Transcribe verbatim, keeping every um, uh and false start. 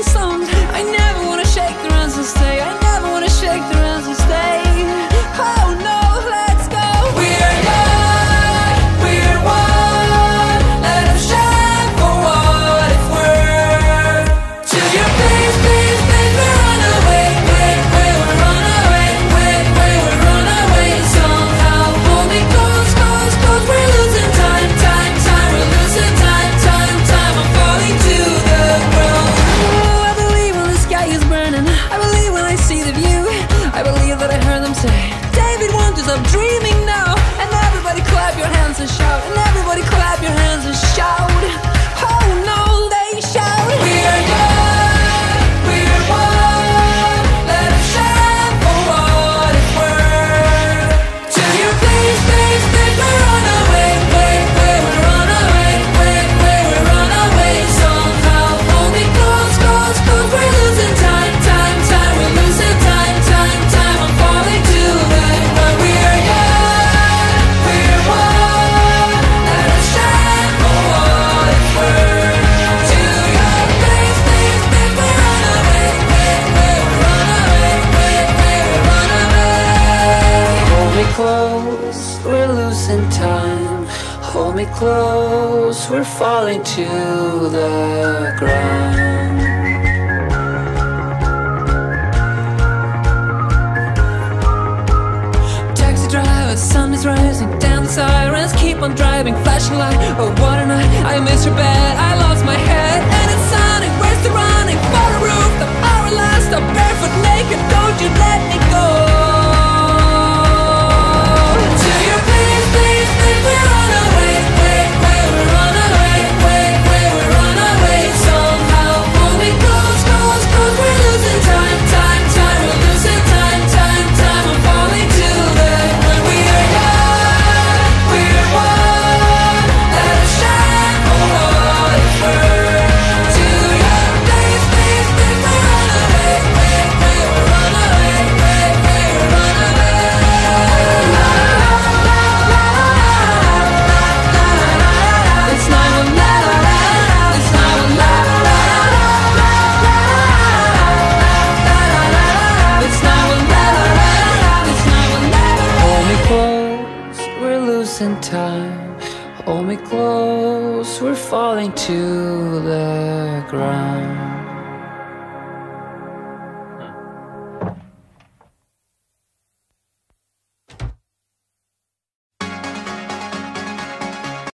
songs. I never wanna shake their hands and stay. I never wanna shake their hands and stay. Oh no, let's go. We're young, we're one. Let them shine for what it's worth. To your place, place, place, we run away, wait, wait, we run away, wait, wait, we run away somehow. Hold me close, close, close. We're losing time, time, time. We're losing time, time, time. I'm falling to the ground. Oh, I believe when the sky is burning. I believe when I see the view. I believe that I heard them say, David wonders, I'm dreaming now. And everybody clap your hands and shout. And everybody clap your hands and shout. Oh no, they shout. We're young, we're one. Let us shine for what it's worth. To your place, place, place, we run away, wait, wait, we run away, wait, wait, we run away somehow. Hold me close, close, close. We're losing time, time, time. We're losing time, time, time. I'm falling to the ground. We're young, we're one. Let us shine for what it's worth. To your place, place, place, we run away, wait, wait, we run away, wait, wait, we run away. Hold me close, we're losing time. Hold me close, we're falling to the ground. Taxi driver, sun is rising, down the sirens keep on driving, flashing light. Oh, what a night! I missed your bed, I lost my head, and it's sunny. Where's the running? For the roof, the hour last, I'm barefoot naked. Don't you let me go. To your place, place, place, we run away, wait, wait, we run away, wait, wait, we run away somehow. Hold me close, close, close. We're losing time, time, time. We're losing time, time, time. I'm falling to the ground. We are young, we're one. Let us shine for what it's worth. To your place, place, place, we run away, wait, wait, we run away, wait, wait, we run away. It's not a lie, it's not a lie. It's not a lie, it's not a lie. Hold me close, we're losing time. Hold me close, we're falling to the ground.